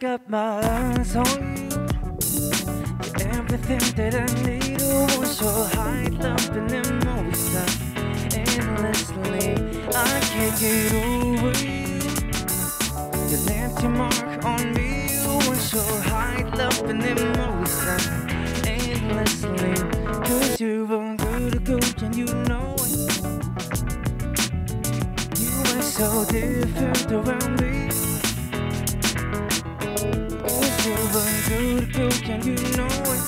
got my eyes on you. You're everything that I need. Oh, so high, loving them always endlessly. I can't get over you. You left your mark on me. Oh, so high, loving them always endlessly. 'Cause you're a good girl and you know it. You are so different around me. Good girl, and you know it.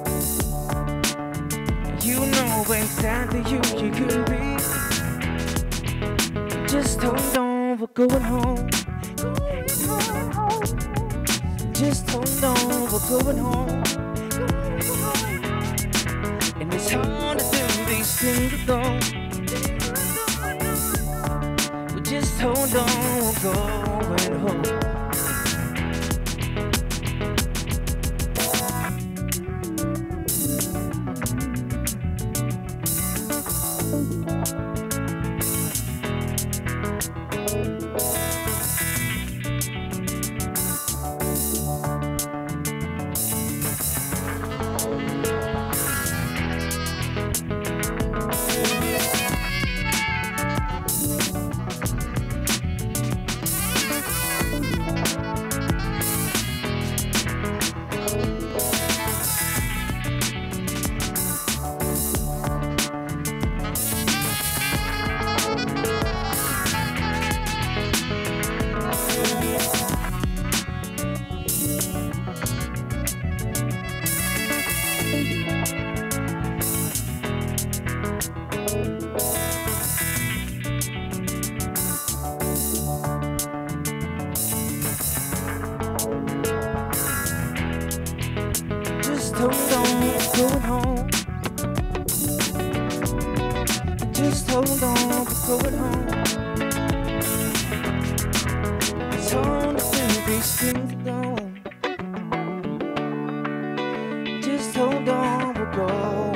You know exactly who you could be. Just hold on, we're going home. Just hold on, we're going home. And it's hard to do these things alone. But just hold on, we're going home. Hold on, we're going home. Just hold on, we're going home. It's hard to do these things alone. Just hold on, we're going